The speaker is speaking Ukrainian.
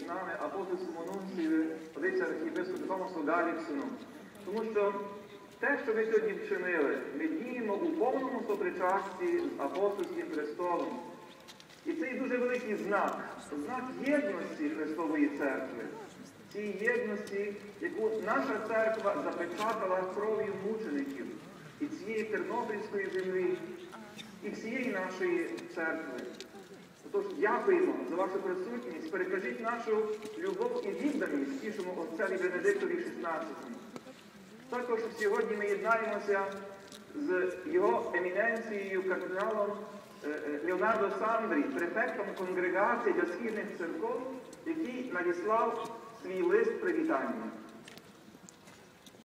нами апостольському нунцію, отця архієпископу Томасу Галіксону. Тому що те, що ви сьогодні вчинили, ми діємо у повному сопричасті з апостольським престолом. І це є дуже великий знак єдності Христової Церкви. Цій єдності, яку наша церква запечатала кров'ю мучеників і цієї Тернопільської землі, і всієї нашої церкви. Тож дякуємо за вашу присутність, перекажіть нашу любов і відданість тішому отцеві Бенедиктові XVI. Також сьогодні ми єднаємося з його еміненцією кардиналом Леонардо Сандрі, префектом конгрегації для східних церков, який надіслав свій лист привітання.